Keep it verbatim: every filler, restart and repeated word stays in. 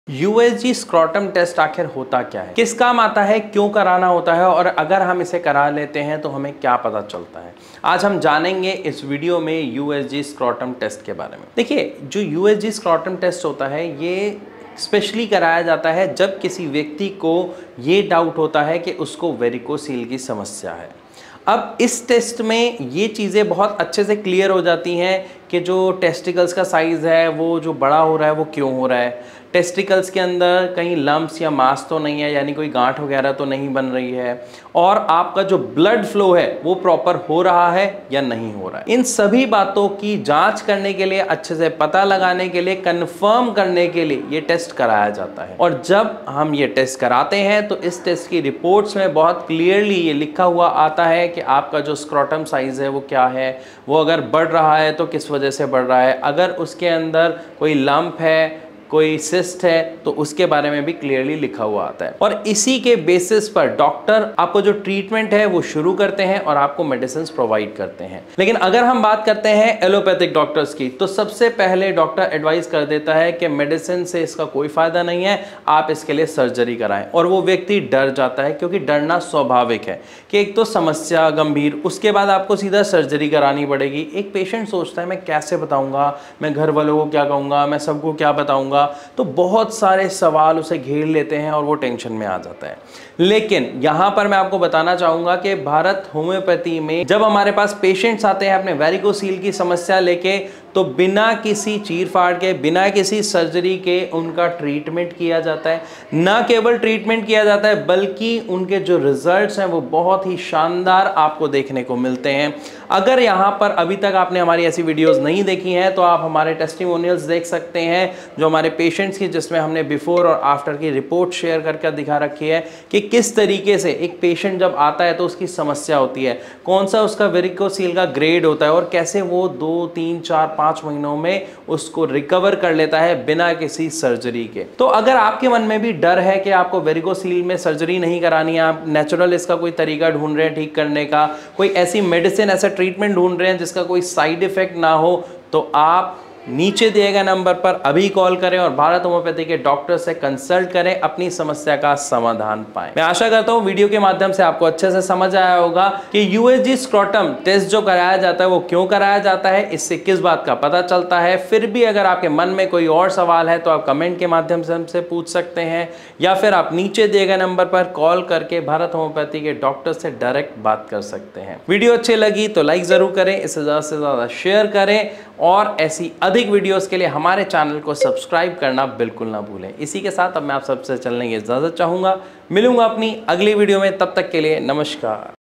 USG scrotum test आखिर होता क्या है, किस काम आता है, क्यों कराना होता है और अगर हम इसे करा लेते हैं तो हमें क्या पता चलता है। आज हम जानेंगे इस वीडियो में यूएसजी स्क्रॉटम टेस्ट के बारे में। देखिए, जो यूएसजी स्क्रॉटम टेस्ट होता है ये स्पेशली कराया जाता है जब किसी व्यक्ति को ये डाउट होता है कि उसको वेरिकोसील की समस्या है। अब इस टेस्ट में ये चीज़ें बहुत अच्छे से क्लियर हो जाती हैं कि जो टेस्टिकल्स का साइज़ है वो जो बड़ा हो रहा है वो क्यों हो रहा है, टेस्टिकल्स के अंदर कहीं लम्प्स या मास तो नहीं है, यानी कोई गांठ वगैरह तो नहीं बन रही है, और आपका जो ब्लड फ्लो है वो प्रॉपर हो रहा है या नहीं हो रहा है। इन सभी बातों की जांच करने के लिए, अच्छे से पता लगाने के लिए, कंफर्म करने के लिए ये टेस्ट कराया जाता है। और जब हम ये टेस्ट कराते हैं तो इस टेस्ट की रिपोर्ट्स में बहुत क्लियरली ये लिखा हुआ आता है कि आपका जो स्क्रॉटम साइज है वो क्या है, वो अगर बढ़ रहा है तो किस वजह से बढ़ रहा है, अगर उसके अंदर कोई लंप है, कोई सिस्ट है तो उसके बारे में भी क्लियरली लिखा हुआ आता है। और इसी के बेसिस पर डॉक्टर आपको जो ट्रीटमेंट है वो शुरू करते हैं और आपको मेडिसिन प्रोवाइड करते हैं। लेकिन अगर हम बात करते हैं एलोपैथिक डॉक्टर्स की तो सबसे पहले डॉक्टर एडवाइस कर देता है कि मेडिसिन से इसका कोई फायदा नहीं है, आप इसके लिए सर्जरी कराएं। और वो व्यक्ति डर जाता है क्योंकि डरना स्वाभाविक है कि एक तो समस्या गंभीर, उसके बाद आपको सीधा सर्जरी करानी पड़ेगी। एक पेशेंट सोचता है मैं कैसे बताऊंगा, मैं घर वालों को क्या कहूँगा, मैं सबको क्या बताऊंगा, तो बहुत सारे सवाल उसे घेर लेते हैं और वो टेंशन में आ जाता है। लेकिन यहां पर मैं आपको बताना चाहूंगा कि भारत होम्योपैथी में जब हमारे पास पेशेंट्स आते हैं अपने वेरिकोसील की समस्या लेके, तो बिना किसी चीरफाड़ के, बिना किसी सर्जरी के उनका ट्रीटमेंट किया जाता है। न केवल ट्रीटमेंट किया जाता है बल्कि उनके जो रिजल्ट्स हैं वो बहुत ही शानदार आपको देखने को मिलते हैं। अगर यहाँ पर अभी तक आपने हमारी ऐसी वीडियोस नहीं देखी हैं तो आप हमारे टेस्टिमोनियल्स देख सकते हैं जो हमारे पेशेंट्स की, जिसमें हमने बिफोर और आफ्टर की रिपोर्ट शेयर करके दिखा रखी है कि किस तरीके से एक पेशेंट जब आता है तो उसकी समस्या होती है, कौन सा उसका वेरिकोसील का ग्रेड होता है और कैसे वो दो तीन चार पाँच महीनों में उसको रिकवर कर लेता है बिना किसी सर्जरी के। तो अगर आपके मन में भी डर है कि आपको वेरिकोसील में सर्जरी नहीं करानी है, आप नेचुरल इसका कोई तरीका ढूंढ रहे हैं ठीक करने का, कोई ऐसी मेडिसिन, ऐसा ट्रीटमेंट ढूंढ रहे हैं जिसका कोई साइड इफेक्ट ना हो, तो आप नीचे दिए गए नंबर पर अभी कॉल करें और भारत होम्योपैथी के डॉक्टर से कंसल्ट करें, अपनी समस्या का समाधान पाएं। मैं आशा करता हूं वीडियो के माध्यम से आपको अच्छे से समझ आया होगा कि यूएसजी स्क्रॉटम टेस्ट जो कराया जाता है वो क्यों कराया जाता है, इससे किस बात का पता चलता है। फिर भी अगर आपके मन में कोई और सवाल है तो आप कमेंट के माध्यम से हमसे पूछ सकते हैं या फिर आप नीचे दिए गए नंबर पर कॉल करके भारत होम्योपैथी के डॉक्टर से डायरेक्ट बात कर सकते हैं। वीडियो अच्छी लगी तो लाइक जरूर करें, इसे ज्यादा से ज्यादा शेयर करें और ऐसी अधिक वीडियोस के लिए हमारे चैनल को सब्सक्राइब करना बिल्कुल ना भूलें। इसी के साथ अब मैं आप सबसे चलने की इजाजत चाहूंगा। मिलूंगा अपनी अगली वीडियो में, तब तक के लिए नमस्कार।